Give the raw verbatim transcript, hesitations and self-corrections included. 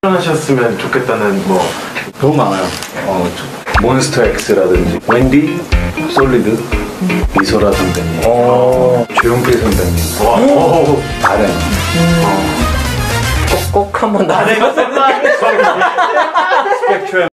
하셨으면 좋겠다는 뭐 너무 많아요. 어, 몬스터 X라든지 웬디, 솔리드, 이소라 선배님, 어... 조용필 선배님, 와, 오. 다른 꼭, 꼭 한번 나를 스펙트럼